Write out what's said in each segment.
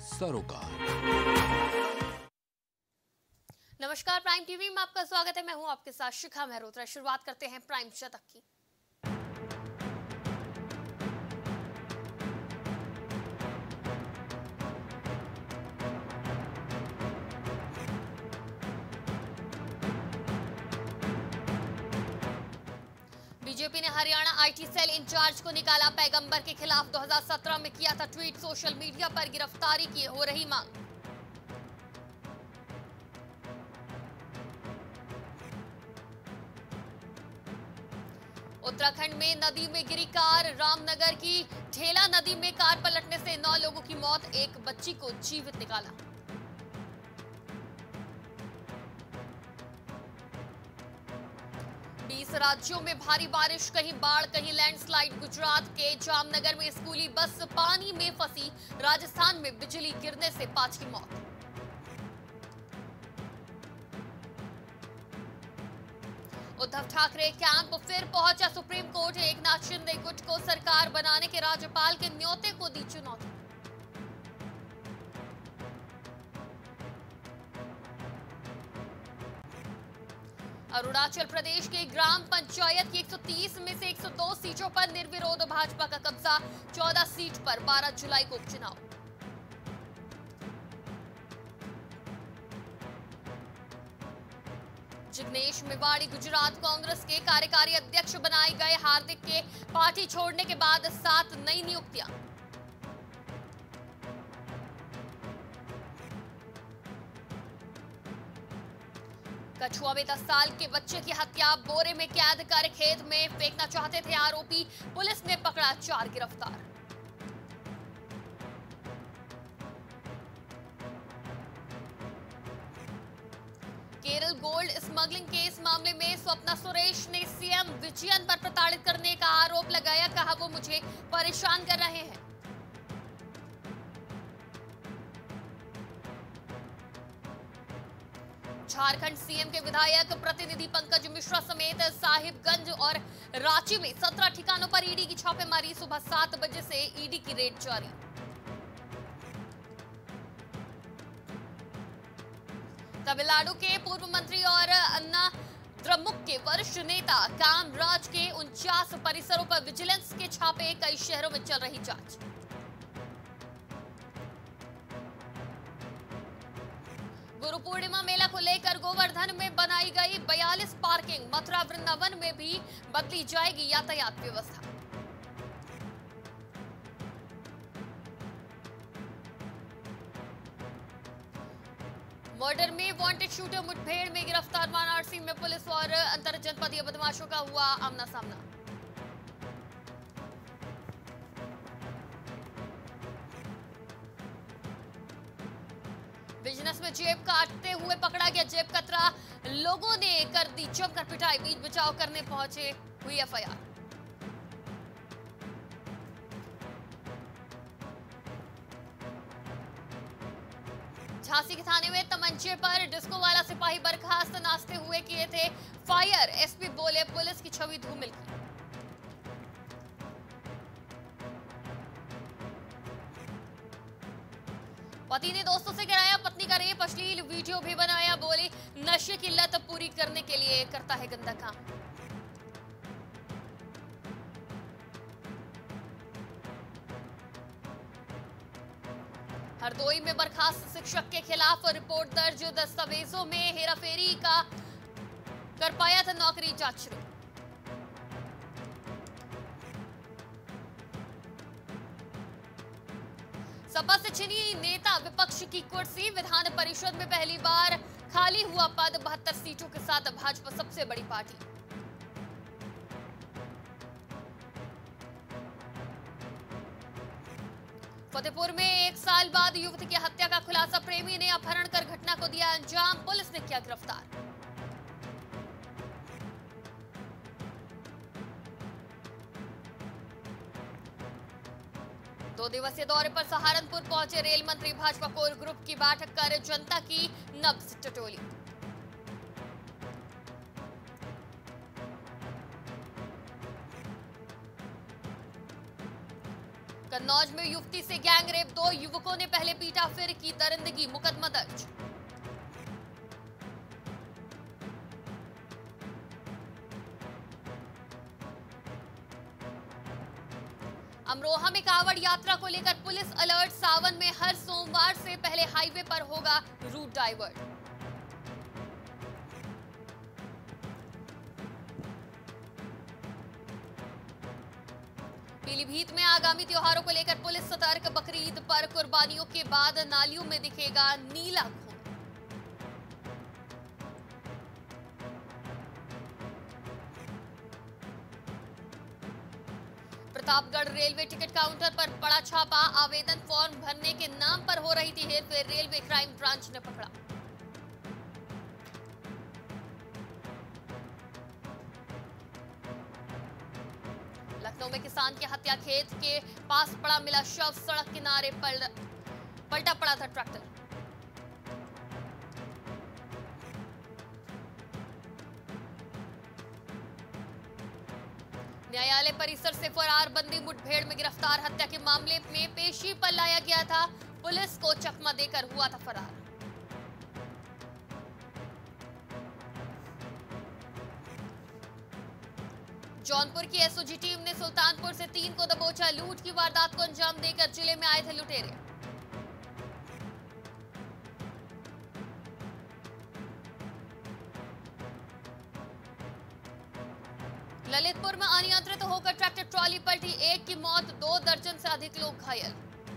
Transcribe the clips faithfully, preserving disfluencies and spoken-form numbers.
सरोकार। नमस्कार, prime TV में आपका स्वागत है। मैं हूं आपके साथ शिखा मेहरोत्रा। शुरुआत करते हैं प्राइम शतक की। बीजेपी ने हरियाणा आईटी सेल इंचार्ज को निकाला। पैगंबर के खिलाफ दो हज़ार सत्रह में किया था ट्वीट। सोशल मीडिया पर गिरफ्तारी की हो रही मांग। उत्तराखंड में नदी में गिरी कार। रामनगर की ठेला नदी में कार पलटने से नौ लोगों की मौत, एक बच्ची को जीवित निकाला। बीस राज्यों में भारी बारिश, कहीं बाढ़ कहीं लैंडस्लाइड। गुजरात के जामनगर में स्कूली बस पानी में फंसी। राजस्थान में बिजली गिरने से पांच की मौत। उद्धव ठाकरे कैंप फिर पहुंचा सुप्रीम कोर्ट। एकनाथ शिंदे गुट को सरकार बनाने के राज्यपाल के न्योते को दी चुनौती। अरुणाचल प्रदेश के ग्राम पंचायत की एक सौ तीस में से एक सौ दो सीटों पर निर्विरोध भाजपा का कब्जा। चौदह सीट पर बारह जुलाई को उपचुनाव। जिग्नेश मेवाड़ी गुजरात कांग्रेस के कार्यकारी अध्यक्ष बनाए गए। हार्दिक के पार्टी छोड़ने के बाद सात नई नियुक्तियां। कछुआ में दस साल के बच्चे की हत्या, बोरे में कैद कर खेत में फेंकना चाहते थे आरोपी। पुलिस ने पकड़ा चार गिरफ्तार। केरल गोल्ड स्मगलिंग केस मामले में स्वप्ना सुरेश ने सीएम विजयन पर प्रताड़ित करने का आरोप लगाया। कहा वो मुझे परेशान कर रहे हैं। झारखंड सीएम के विधायक प्रतिनिधि पंकज मिश्रा समेत साहिबगंज और रांची में सत्रह ठिकानों पर ईडी की छापेमारी। सुबह सात बजे से ईडी की रेड जारी। तमिलनाडु के पूर्व मंत्री और अन्ना द्रमुक के वरिष्ठ नेता कामराज के उनचास परिसरों पर विजिलेंस के छापे। कई शहरों में चल रही जांच। गुरु पूर्णिमा मेला को लेकर गोवर्धन में बनाई गई बयालीस पार्किंग। मथुरा वृंदावन में भी बदली जाएगी यातायात व्यवस्था। मर्डर में वांटेड शूटर मुठभेड़ में गिरफ्तार। वाराणसी में पुलिस और अंतर जनपदीय बदमाशों का हुआ आमना सामना। बिजनेस में जेब काटते हुए पकड़ा गया जेब कतरा। लोगों ने कर दी जमकर पिटाई। बीच बचाव करने पहुंचे, हुई एफआईआर। झांसी के थाने में तमंचे पर डिस्को वाला सिपाही बर्खास्त। नाचते हुए किए थे फायर। एसपी बोले पुलिस की छवि धूमिल की। पति ने दोस्तों से कराया पत्नी का रेप। अश्लील वीडियो भी बनाया। बोले नशे की लत पूरी करने के लिए करता है गंदा काम। हरदोई में बर्खास्त शिक्षक के खिलाफ रिपोर्ट दर्ज। दस्तावेजों में हेराफेरी का कर पाया था नौकरी। जांच शुरू। सपा से छिनी नेता विपक्ष की कुर्सी। विधान परिषद में पहली बार खाली हुआ पद। बहत्तर सीटों के साथ भाजपा सबसे बड़ी पार्टी। फतेहपुर में एक साल बाद युवती की हत्या का खुलासा। प्रेमी ने अपहरण कर घटना को दिया अंजाम। पुलिस ने किया गिरफ्तार। दो दिवसीय दौरे पर सहारनपुर पहुंचे रेल मंत्री। भाजपा कोर ग्रुप की बैठक कर जनता की नब्ज टटोली। कन्नौज में युवती से गैंग रेप, दो युवकों ने पहले पीटा फिर की दरिंदगी, मुकदमा दर्ज। अमरोहा में कांवड़ यात्रा को लेकर पुलिस अलर्ट, सावन में हर सोमवार से पहले हाईवे पर होगा रूट डाइवर्ट। पीलीभीत में आगामी त्योहारों को लेकर पुलिस सतर्क, बकरीद पर कुर्बानियों के बाद नालियों में दिखेगा नीला खून। प्रतापगढ़ रेलवे टिकट काउंटर पर पड़ा छापा, आवेदन फॉर्म भरने के नाम पर हो रही थी हेरफेर, रेलवे क्राइम ब्रांच ने पकड़ा। लखनऊ में किसान की हत्या, खेत के पास पड़ा मिला शव, सड़क किनारे पल, पलटा पड़ा था ट्रैक्टर। न्यायालय परिसर से फरार बंदी मुठभेड़ में गिरफ्तार, हत्या के मामले में पेशी पर लाया गया था, पुलिस को चकमा देकर हुआ था फरार। जौनपुर की एसओजी टीम ने सुल्तानपुर से तीन को दबोचा, लूट की वारदात को अंजाम देकर जिले में आए थे लुटेरे। ललितपुर में अनियंत्रित होकर ट्रैक्टर ट्रॉली पलटी, एक की मौत, दो दर्जन से अधिक लोग घायल।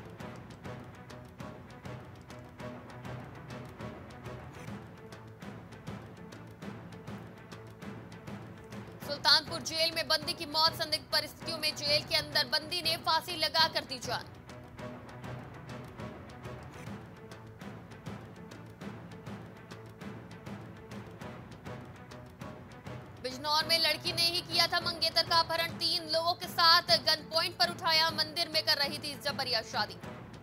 सुल्तानपुर जेल में बंदी की मौत, संदिग्ध परिस्थितियों में जेल के अंदर बंदी ने फांसी लगाकर दी जान। बिजनौर में लड़की ने ही किया था मंगेतर का अपहरण, तीन लोगों के साथ गन पॉइंट पर उठाया, मंदिर में कर रही थी जबरिया शादी।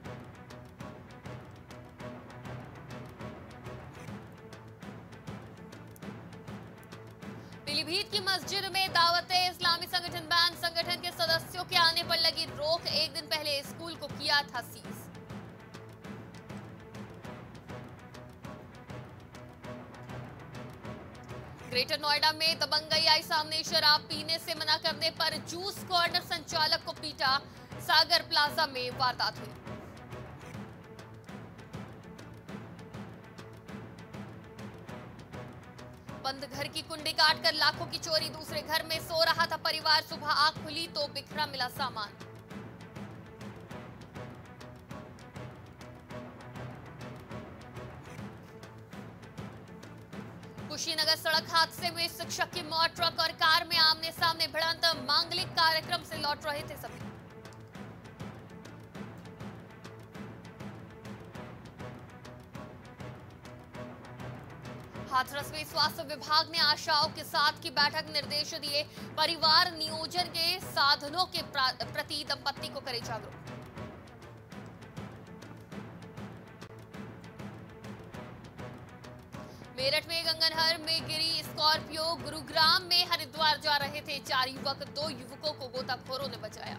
पीलीभीत की मस्जिद में दावते इस्लामी संगठन बैन, संगठन के सदस्यों के आने पर लगी रोक, एक दिन पहले स्कूल को किया था सीज। ग्रेटर नोएडा में दबंगई आई सामने, शराब पीने से मना करने पर जूस कॉर्नर संचालक को पीटा, सागर प्लाजा में वारदात हुई। बंद घर की कुंडी काटकर लाखों की चोरी, दूसरे घर में सो रहा था परिवार, सुबह आंख खुली तो बिखरा मिला सामान। कुशीनगर सड़क हादसे में शिक्षक की मौत, ट्रक और कार में आमने सामने भिड़ंत, मांगलिक कार्यक्रम से लौट रहे थे सभी। हाथरस में स्वास्थ्य विभाग ने आशाओं के साथ की बैठक, निर्देश दिए, परिवार नियोजन के साधनों के प्रति दंपत्ति को करे जागरूक। मेरठ में गंगनहर में गिरी स्कॉर्पियो, गुरुग्राम में हरिद्वार जा रहे थे चार युवक, दो युवकों को गोताखोरों ने बचाया।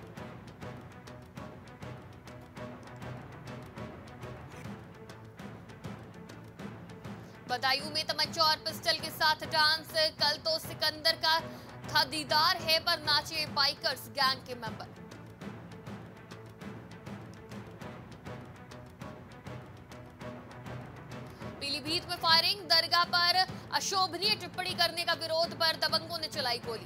बदायूं में तमंचा और पिस्टल के साथ डांस, कल तो सिकंदर का था दीदार है पर नाचे बाइकर्स गैंग के मेंबर। पीलीभीत में फायरिंग, दरगाह पर अशोभनीय टिप्पणी करने का विरोध पर दबंगों ने चलाई गोली।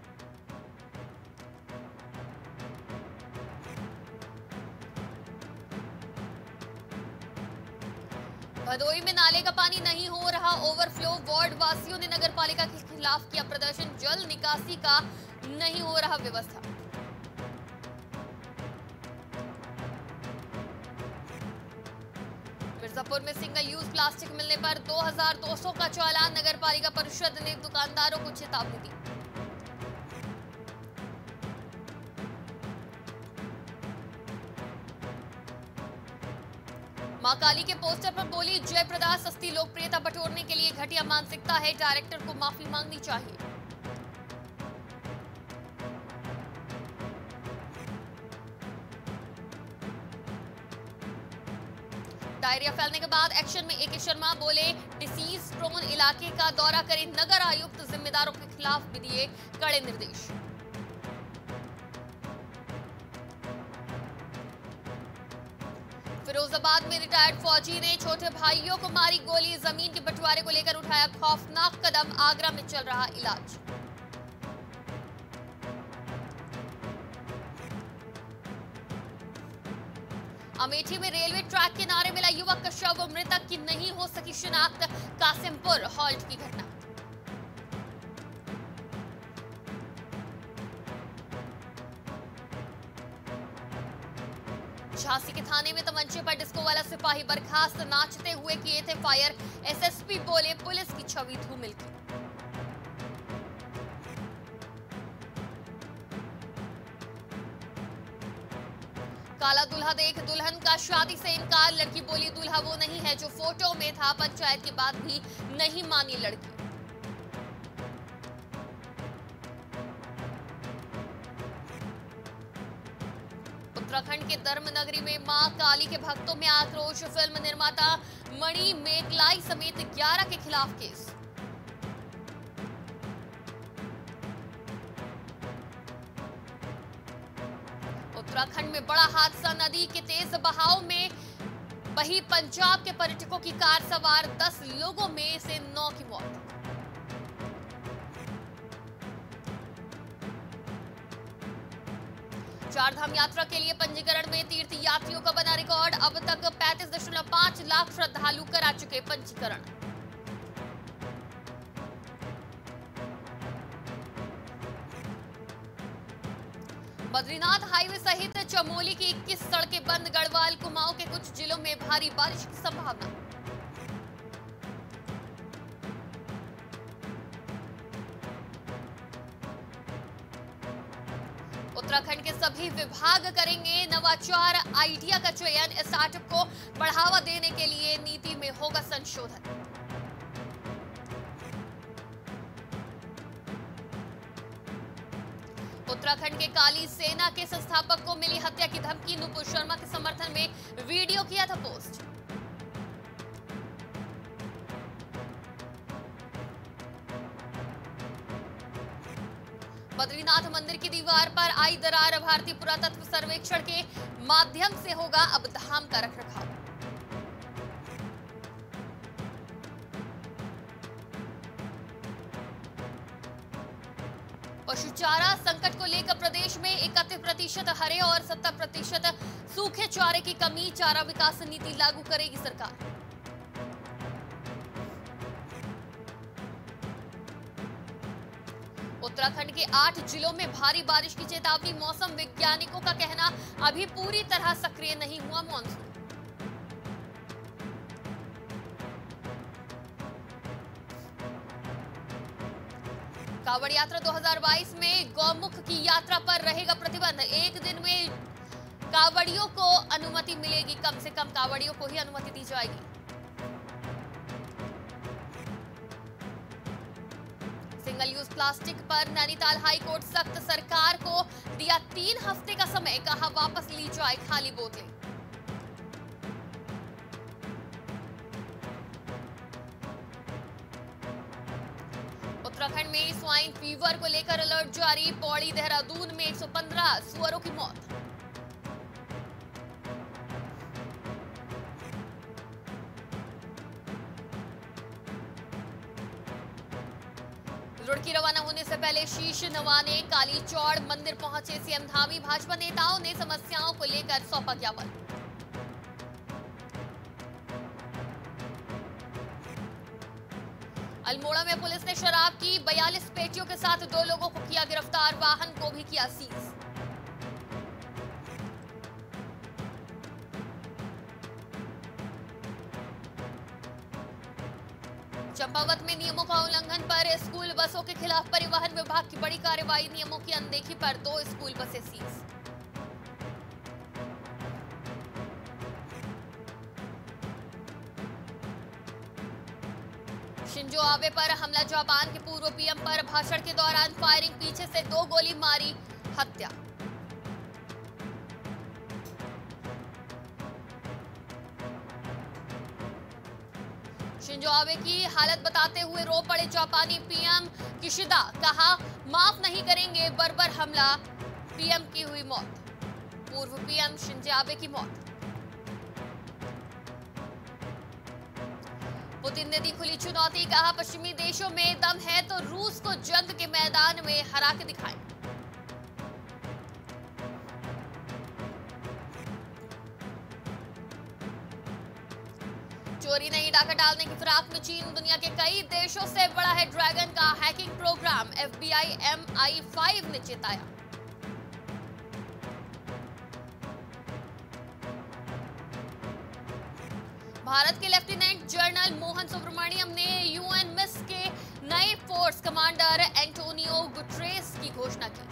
भदोई में नाले का पानी नहीं हो रहा ओवरफ्लो, वार्ड वासियों ने नगर पालिका के खिलाफ किया प्रदर्शन, जल निकासी का नहीं हो रहा व्यवस्था। मिर्जापुर में सिंगल यूज प्लास्टिक मिलने पर दो हज़ार दो सौ का चालान, नगर पालिका परिषद ने दुकानदारों को चेतावनी दी। मां काली के पोस्टर पर बोली जयप्रदा, सस्ती लोकप्रियता बटोरने के लिए घटिया मानसिकता है, डायरेक्टर को माफी मांगनी चाहिए। डायरिया फैलने के बाद एक्शन में ए के शर्मा बोले, डिसीज प्रोन इलाके का दौरा करें नगर आयुक्त, जिम्मेदारों के खिलाफ भी दिए कड़े निर्देश। फिरोजाबाद में रिटायर्ड फौजी ने छोटे भाइयों को मारी गोली, जमीन के बंटवारे को लेकर उठाया खौफनाक कदम, आगरा में चल रहा इलाज। अमेठी में रेलवे ट्रैक किनारे मिला युवक का शव, मृतक की नहीं हो सकी शिनाख्त, कासिमपुर हॉल्ट की घटना। झांसी के थाने में तमंचे पर डिस्को वाला सिपाही बर्खास्त, नाचते हुए किए थे फायर, एसएसपी बोले पुलिस की छवि धूमिल की। काला दूल्हा देख दुल्हन का शादी से इनकार, लड़की बोली दूल्हा वो नहीं है जो फोटो में था, पंचायत के बाद भी नहीं मानी लड़की। उत्तराखंड के धर्मनगरी में मां काली के भक्तों में आक्रोश, फिल्म निर्माता मणि मेघलाई समेत ग्यारह के खिलाफ केस। उत्तराखंड में बड़ा हादसा, नदी के तेज बहाव में बही पंजाब के पर्यटकों की कार सवार, दस लोगों में से नौ की मौत। चारधाम यात्रा के लिए पंजीकरण में तीर्थ यात्रियों का बना रिकॉर्ड, अब तक पैंतीस दशमलव पांच लाख श्रद्धालु करा चुके पंजीकरण। बद्रीनाथ हाईवे सहित चमोली की इक्कीस सड़कें बंद, गढ़वाल कुमाऊं के कुछ जिलों में भारी बारिश की संभावना। उत्तराखंड के सभी विभाग करेंगे नवाचार आइडिया का चयन, स्टार्टअप को बढ़ावा देने के लिए नीति में होगा संशोधन। उत्तराखंड के काली सेना के संस्थापक को मिली हत्या की धमकी, नुपुर शर्मा के समर्थन में वीडियो किया था पोस्ट। बद्रीनाथ मंदिर की दीवार पर आई दरार, भारतीय पुरातत्व सर्वेक्षण के माध्यम से होगा अब धाम का रखरखाव। पशु चारा संकट को लेकर प्रदेश में इकतीस प्रतिशत हरे और सत्तर प्रतिशत सूखे चारे की कमी, चारा विकास नीति लागू करेगी सरकार। उत्तराखंड के आठ जिलों में भारी बारिश की चेतावनी, मौसम वैज्ञानिकों का कहना अभी पूरी तरह सक्रिय नहीं हुआ मॉनसून। कांवड़ यात्रा दो हज़ार बाईस में गौमुख की यात्रा पर रहेगा प्रतिबंध, एक दिन में कांवड़ियों को अनुमति मिलेगी, कम से कम कांवड़ियों को ही अनुमति दी जाएगी। सिंगल यूज प्लास्टिक पर नैनीताल हाईकोर्ट सख्त, सरकार को दिया तीन हफ्ते का समय, कहा वापस ली जाए खाली बोतलें। उत्तराखंड में स्वाइन फीवर को लेकर अलर्ट जारी, पौड़ी देहरादून में एक सौ पंद्रह सुअरों की मौत। रुड़की रवाना होने से पहले शीश नवाने काली चौड़ मंदिर पहुंचे सीएम धामी, भाजपा नेताओं ने समस्याओं को लेकर सौंपा ज्ञापन। अल्मोड़ा में पुलिस ने शराब की बयालीस पेटियों के साथ दो लोगों को किया गिरफ्तार, वाहन को भी किया सीज। चंपावत में नियमों का उल्लंघन पर स्कूल बसों के खिलाफ परिवहन विभाग की बड़ी कार्रवाई, नियमों की अनदेखी पर दो स्कूल बसें सीज। शिंजो आबे पर हमला, जापान के पूर्व पीएम पर भाषण के दौरान फायरिंग, पीछे से दो गोली मारी, हत्या। शिंजो आबे की हालत बताते हुए रो पड़े जापानी पीएम किशिदा, कहा माफ नहीं करेंगे बर्बर हमला, पीएम की हुई मौत। पूर्व पीएम शिंजो आबे की मौत। पुतिन ने दी खुली चुनौती, कहा पश्चिमी देशों में दम है तो रूस को जंग के मैदान में हरा के दिखाएं। चोरी नहीं डाका डालने की फिराक में चीन, दुनिया के कई देशों से बड़ा है ड्रैगन का hacking program, FBI M I five ने चेताया। भारत के लेफ्टिनेंट जनरल मोहन सुब्रमण्यम ने यूएन मिस के नए फोर्स कमांडर एंटोनियो गुटरेस की घोषणा की।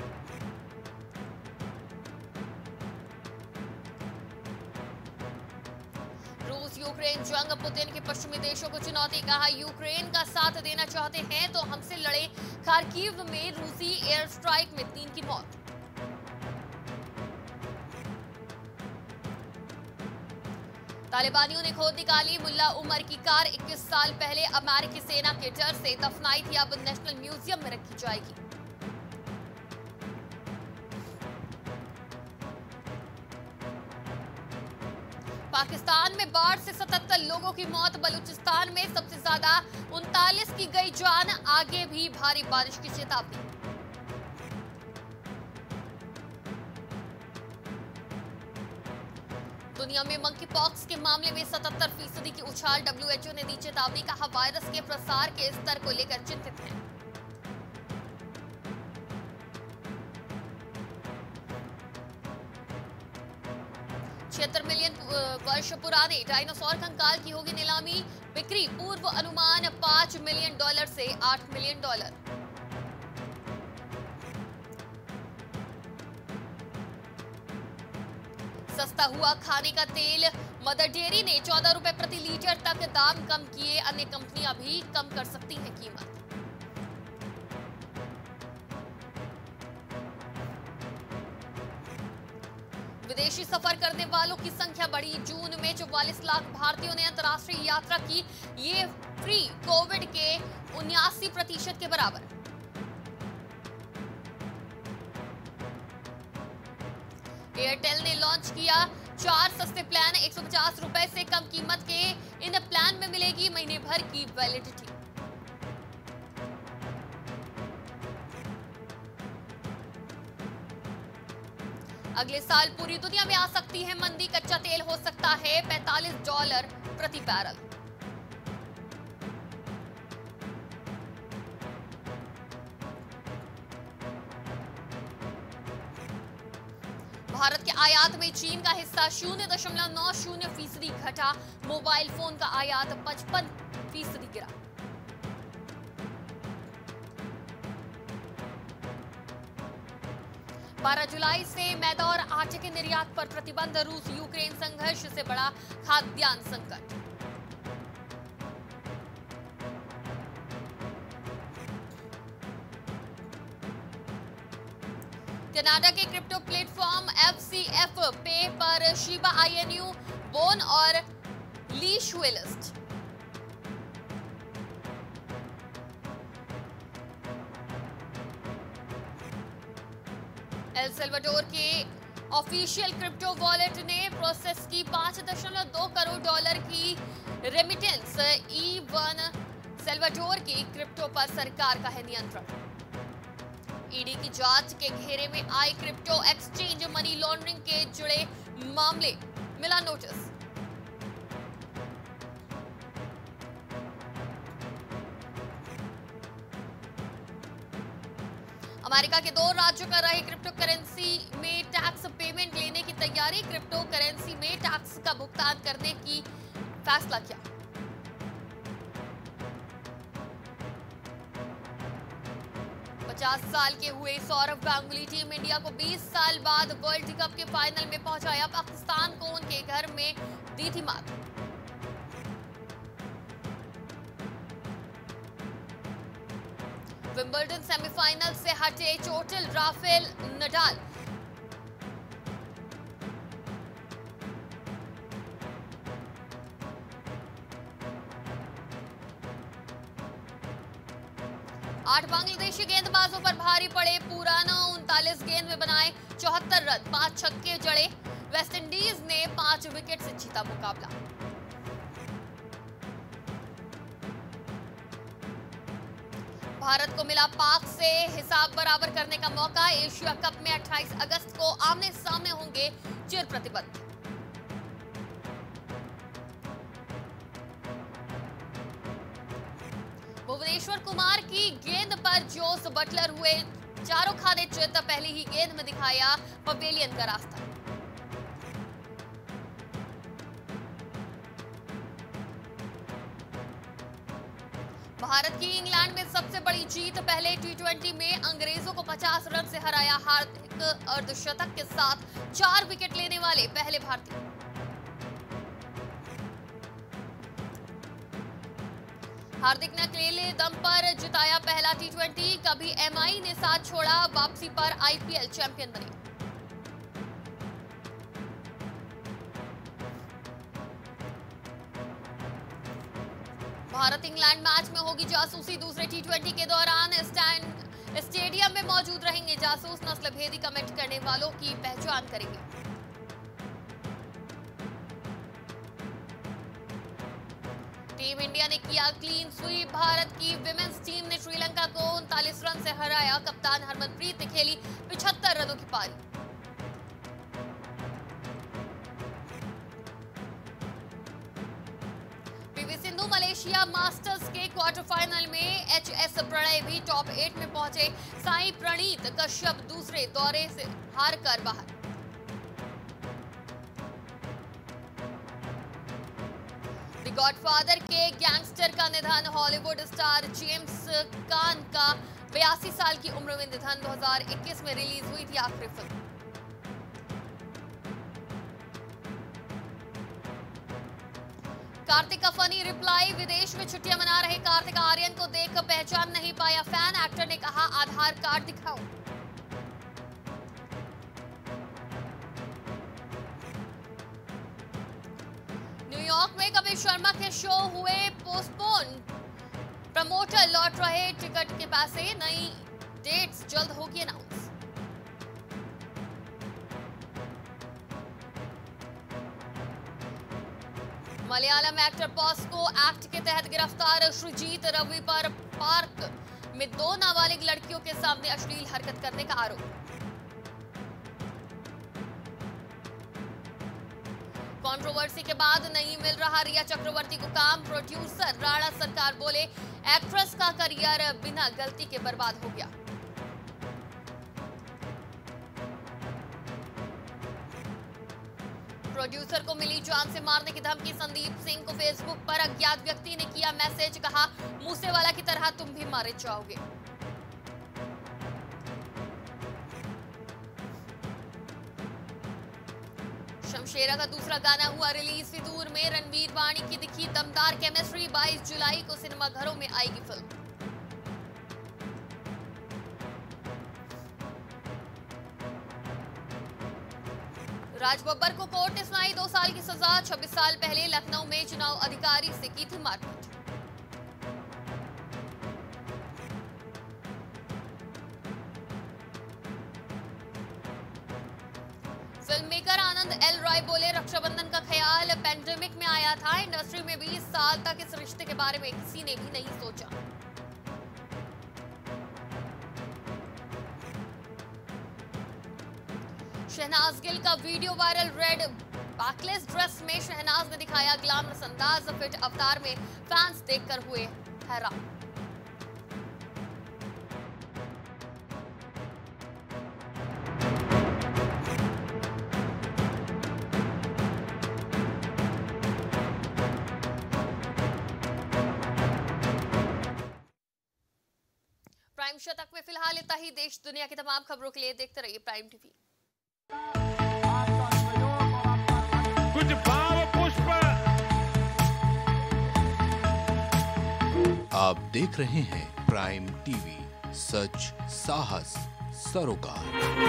रूस यूक्रेन जंग, पुतिन की पश्चिमी देशों को चुनौती, कहा यूक्रेन का साथ देना चाहते हैं तो हमसे लड़े। खार्किव में रूसी एयर स्ट्राइक में तीन की मौत। तालिबानियों ने खोद निकाली मुल्ला उमर की कार, इक्कीस साल पहले अमेरिकी सेना के डर से दफनाई थी, अब नेशनल म्यूजियम में रखी जाएगी। पाकिस्तान में बाढ़ से सतहत्तर लोगों की मौत, बलूचिस्तान में सबसे ज्यादा उनतालीस की गई जान, आगे भी भारी बारिश की चेतावनी। दुनिया में मंकी पॉक्स के मामले में सतहत्तर फीसदी की उछाल, डब्ल्यूएचओ ने दी चेतावनी, कहा वायरस के प्रसार के स्तर को लेकर चिंतित हैं। छिहत्तर मिलियन वर्ष पुराने डायनासोर कंकाल की होगी नीलामी, बिक्री पूर्व अनुमान पांच मिलियन डॉलर से आठ मिलियन डॉलर। सस्ता हुआ खाने का तेल, मदर डेयरी ने चौदह रुपए प्रति लीटर तक दाम कम किए, अन्य कंपनियां भी कम कर सकती हैं कीमत। विदेशी सफर करने वालों की संख्या बढ़ी, जून में चौवालीस लाख भारतीयों ने अंतर्राष्ट्रीय यात्रा की, ये फ्री कोविड के उन्यासी प्रतिशत के बराबर। एयरटेल ने लॉन्च किया चार सस्ते प्लान, एक सौ पचास रुपए से कम कीमत के इन प्लान में मिलेगी महीने भर की वैलिडिटी। अगले साल पूरी दुनिया में आ सकती है मंदी, कच्चा तेल हो सकता है पैंतालीस डॉलर प्रति बैरल। भारत के आयात में चीन का हिस्सा शून्य दशमलव नौ शून्य फीसदी घटा, मोबाइल फोन का आयात पचपन फीसदी गिरा। बारह जुलाई से मैदा और आटे के निर्यात पर प्रतिबंध, रूस यूक्रेन संघर्ष से बड़ा खाद्यान्न संकट। कनाडा के crypto platform F C F pay पर शिबा आईएनयू, बोन और लीश हुए लिस्ट। एल साल्वाडोर के ऑफिशियल क्रिप्टो वॉलेट ने प्रोसेस की पांच दशमलव दो करोड़ डॉलर की रेमिटेंस, ई वन साल्वाडोर की क्रिप्टो पर सरकार का है नियंत्रण। ईडी की जांच के घेरे में आई क्रिप्टो एक्सचेंज, मनी लॉन्ड्रिंग के जुड़े मामले, मिला नोटिस। अमेरिका के दो राज्यों कर रहे क्रिप्टो करेंसी में टैक्स पेमेंट लेने की तैयारी, क्रिप्टो करेंसी में टैक्स का भुगतान करने की फैसला किया। पचास साल के हुए सौरव गांगुली, टीम इंडिया को बीस साल बाद वर्ल्ड कप के फाइनल में पहुंचाया, पाकिस्तान को उनके घर में दी थी मात। विंबलडन सेमीफाइनल से हटे चोटिल राफेल नडाल, आठ बांग्लादेशी गेंदबाजों पर भारी पड़े पुराना उनतालीस गेंद में बनाए चौहत्तर रन, पांच छक्के जड़े। वेस्टइंडीज ने पांच विकेट से जीता मुकाबला। भारत को मिला पाक से हिसाब बराबर करने का मौका। एशिया कप में अट्ठाईस अगस्त को आमने सामने होंगे चिर प्रतिबद्ध। भुवनेश्वर कुमार की गेंद पर जोस बटलर हुए चारों खाने चित। पहली ही गेंद में दिखाया पवेलियन का रास्ता। भारत की इंग्लैंड में सबसे बड़ी जीत। पहले टी ट्वेंटी में अंग्रेजों को पचास रन से हराया। हार्दिक अर्धशतक के साथ चार विकेट लेने वाले पहले भारतीय। हार्दिक ने अकेले दम पर जिताया पहला टी ट्वेंटी। कभी एमआई ने साथ छोड़ा, वापसी पर आईपीएल चैंपियन बने। भारत इंग्लैंड मैच में होगी जासूसी। दूसरे टी ट्वेंटी के दौरान स्टैंड स्टेडियम में मौजूद रहेंगे जासूस। नस्ल भेदी कमेंट करने वालों की पहचान करेंगे। टीम इंडिया ने किया क्लीन स्वीप। भारत की विमेंस टीम ने श्रीलंका को उनतालीस रन से हराया। कप्तान हरमनप्रीत ने खेली पचहत्तर रनों की पारी। पीवी सिंधु मलेशिया मास्टर्स के क्वार्टर फाइनल में। एचएस प्रणय भी टॉप एट में पहुंचे। साई प्रणीत कश्यप दूसरे दौरे से हारकर बाहर। द गॉडफादर के गैंगस्टर का निधन। हॉलीवुड स्टार जेम्स कान का बयासी साल की उम्र में निधन। दो हज़ार इक्कीस में रिलीज हुई थी आखिरी फिल्म। कार्तिक का फनी रिप्लाई। विदेश में छुट्टियां मना रहे कार्तिक आर्यन को देख पहचान नहीं पाया फैन। एक्टर ने कहा आधार कार्ड दिखाओ। न्यूयॉर्क में कपिल शर्मा के शो हुए पोस्टपोन। प्रमोटर लौट रहे टिकट के पैसे। नई डेट्स जल्द होगी announce. Malayalam actor POCSO act के तहत गिरफ्तार। श्रीजीत रवि पर पार्क में दो नाबालिग लड़कियों के सामने अश्लील हरकत करने का आरोप। कंट्रोवर्सी के बाद नहीं मिल रहा रिया चक्रवर्ती को काम। प्रोड्यूसर राणा सरकार बोले एक्ट्रेस का करियर बिना गलती के बर्बाद हो गया। प्रोड्यूसर को मिली जान से मारने की धमकी। संदीप सिंह को फेसबुक पर अज्ञात व्यक्ति ने किया मैसेज। कहा मूसेवाला की तरह तुम भी मारे जाओगे। शमशेरा का दूसरा गाना हुआ रिलीज। फितूर में रणवीर वाणी की दिखी दमदार केमिस्ट्री। बाईस जुलाई को सिनेमाघरों में आएगी फिल्म। राज बब्बर को कोर्ट ने सुनाई दो साल की सजा। छब्बीस साल पहले लखनऊ में चुनाव अधिकारी से की थी मारपीट। फिल्ममेकर आनंद एल रॉय बोले रक्षाबंधन का ख्याल पैंडेमिक में आया था। इंडस्ट्री में बीस साल तक इस रिश्ते के बारे में किसी ने भी नहीं सोचा। शहनाज गिल का video viral. Red backless dress में शहनाज ने दिखाया ग्लैमरस अंदाज। फिट अवतार में फैंस देखकर हुए हैरान। प्राइम शतक में फिलहाल इतना ही। देश दुनिया की तमाम खबरों के लिए देखते रहिए प्राइम टीवी। कुछ भाव पुष्प। आप देख रहे हैं प्राइम टीवी, सच साहस सरोकार।